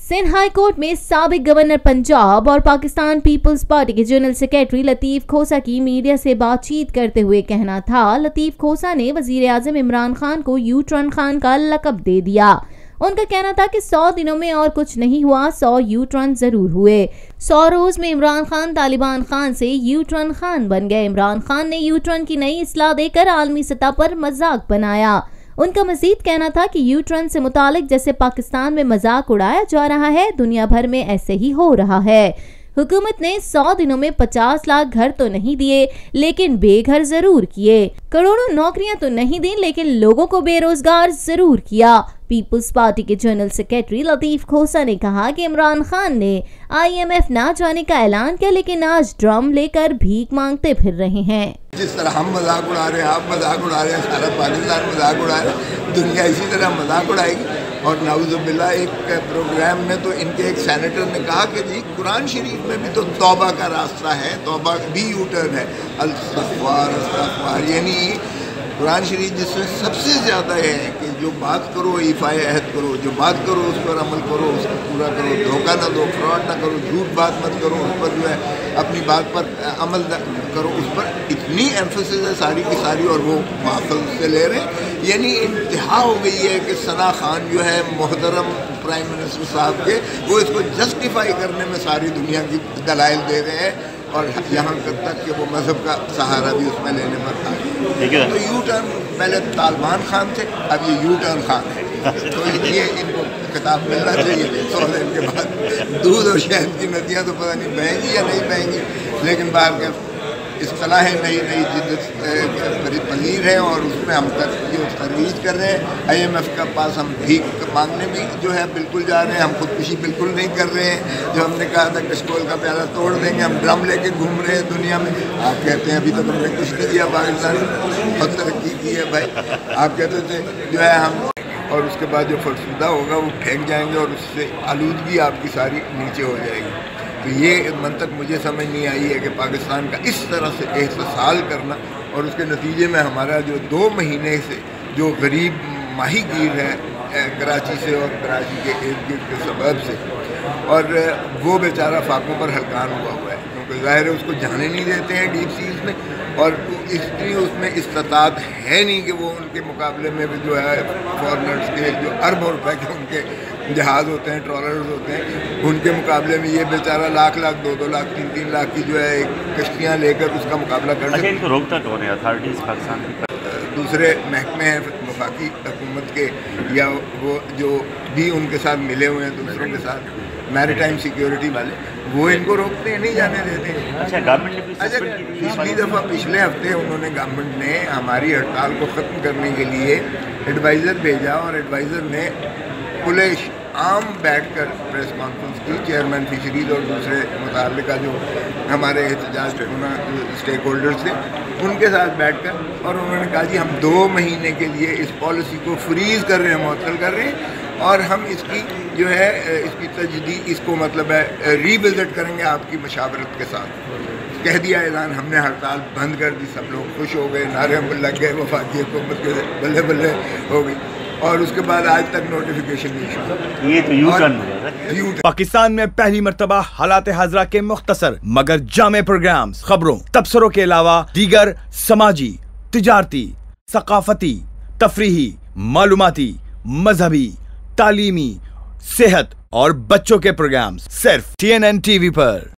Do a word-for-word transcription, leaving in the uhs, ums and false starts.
Sindh high court में साबिक governor Punjab और पाकिस्तान पीपल्स पार्टी के जनरल सेक्रेटरी लतीफ खोसा की मीडिया से बातचीत करते हुए कहना था। लतीफ खोसा ने वजीर आजम इमरान खान को यू टर्न खान का लक़ब दे दिया। उनका कहना था कि सौ दिनों में और कुछ नहीं हुआ, सौ यू टर्न जरूर हुए। सौ रोज में इमरान खान तालिबान खान से यू टर्न खान बन गए। इमरान खान ने यू टर्न की नई इस्लाह देकर आलमी सतह पर मजाक बनाया। उनका मजीद कहना था कि यू टर्न से मुतालिक जैसे पाकिस्तान में मजाक उड़ाया जा रहा है, दुनिया भर में ऐसे ही हो रहा है। हुकूमत ने सौ दिनों में पचास लाख घर तो नहीं दिए, लेकिन बेघर जरूर किए। करोड़ों नौकरियां तो नहीं दी, लेकिन लोगों को बेरोजगार जरूर किया। पीपल्स पार्टी के जनरल सेक्रेटरी लतीफ खोसा ने कहा कि इमरान खान ने आई एम एफ ना जाने का ऐलान किया, लेकिन आज ड्रम लेकर भीख मांगते फिर रहे हैं। जिस तरह हम मजाक उड़ा रहे हैं, आप मजाक उड़ा रहे हैं, सारा पाकिस्तान मजाक उड़ा रहा है, दुनिया इसी तरह मजाक उड़ाएगी। और नाउज़ुबिल्लाह एक प्रोग्राम में तो इनके एक सेनेटर ने कहा कि जी कुरान शरीफ में भी तो तौबा का रास्ता है, तौबा भी यू टर्न है, अल-इस्तग़फ़ार इस्तग़फ़ार, यानी कुरान शरीफ जिसमें सबसे ज़्यादा है कि जो बात करो इफ़ाए अहद करो, जो बात करो उस पर अमल करो, उसको पूरा करो, धोखा ना दो, फ्रॉड ना करो, झूठ बात मत करो, उस पर जो है अपनी बात पर अमल करो, उस पर इतनी एम्फेसिस है सारी की सारी, और वो माफ़ल से ले रहे हैं। यानी इंतहा हो गई है कि सना खान जो है मोहतरम प्राइम मिनिस्टर साहब के, वो इसको जस्टिफाई करने में सारी दुनिया की दलाइल दे रहे हैं, और यहाँ तक कि वो मज़हब का सहारा भी उसमें लेने पर आ गए। तो यू टर्न पहले तालिबान खान थे, अब ये यू टर्न खान है। तो ये इनको खिताब मिलना चाहिए सौ दिन के बाद। दूध और शहद की नदियाँ तो पता नहीं बहेंगी या नहीं बहेंगी, लेकिन बाहर के इस्तिलाह है, नई नई जिद्दत पनीर है, और उसमें हम तक जो तजवीज़ कर रहे हैं। आई एम एफ के पास हम भीख मांगने में जो है बिल्कुल जा रहे हैं, हम खुदकुशी बिल्कुल नहीं कर रहे हैं। जो हमने कहा था कशकोल का प्याला तोड़ देंगे, हम ड्रम लेके घूम रहे हैं दुनिया में। आप कहते हैं अभी तक हमने कुछ नहीं किया, पाकिस्तान बहुत तरक्की की है भाई। आप कहते थे जो है हम, और उसके बाद जो फरसुदा होगा वो फेंक जाएंगे, और उससे आलूदगी आपकी सारी नीचे हो जाएगी। तो ये मंतक मुझे समझ नहीं आई है कि पाकिस्तान का इस तरह से एहसास करना, और उसके नतीजे में हमारा जो दो महीने से जो गरीब माही गीर है कराची से और कराची के इर्द गिर्द के सबब से, और वो बेचारा फाकों पर हलकान हुआ हुआ है, क्योंकि ज़ाहिर है उसको जाने नहीं देते हैं डीप सीज में, और इसलिए उसमें इस्तात है नहीं कि वो उनके मुकाबले में भी जो है फॉरनर्स के जो अरबों रुपए के उनके जहाज़ होते हैं, ट्रॉलर्स होते हैं, उनके मुकाबले में ये बेचारा लाख लाख दो दो लाख तीन तीन लाख की जो है कश्तियाँ लेकर उसका मुकाबला कर सकते हैं। रोकता कौन है? अथॉरिटीज़ पाकिस्तान की दूसरे महकमे हैं वफाकी हुकूमत के, या वो जो भी उनके साथ मिले हुए हैं दूसरों के साथ, मैरीटाइम सिक्योरिटी वाले, वो इनको रोकते हैं, नहीं जाने देते हैं। अच्छा, गवर्नमेंट अच्छा, पिछली दफ़ा पिछले हफ्ते उन्होंने गवर्नमेंट ने हमारी हड़ताल को ख़त्म करने के लिए एडवाइज़र भेजा, और एडवाइज़र ने खुले आम बैठकर प्रेस कॉन्फ्रेंस की, चेयरमैन फिशरीज और दूसरे मुताल्लिका जो हमारे एहतजाज स्टेक होल्डर्स थे उनके साथ बैठकर, और उन्होंने कहा जी हम दो महीने के लिए इस पॉलिसी को फ्रीज़ कर रहे हैं, मुअत्तल कर रहे हैं, और हम इसकी जो है इसकी तजदीद, इसको मतलब है रीविजिट करेंगे आपकी मशावरत के साथ। कह दिया ऐलान, हमने हड़ताल बंद कर दी, सब लोग खुश हो गए, नारे लग गए, वफाकी हुकूमत के बल्ले बल्ले हो गई, और उसके बाद आज तक नोटिफिकेशन नहीं। ये तो यू टर्न। पाकिस्तान में पहली मर्तबा हालात हाजरा के मुख्तसर मगर जामे प्रोग्राम्स, खबरों, तबसरों के अलावा दीगर समाजी, तिजारती, सकाफती, तफरीही, मालूमाती, मजहबी, तालीमी, सेहत और बच्चों के प्रोग्राम्स सिर्फ टी एन एन टीवी पर।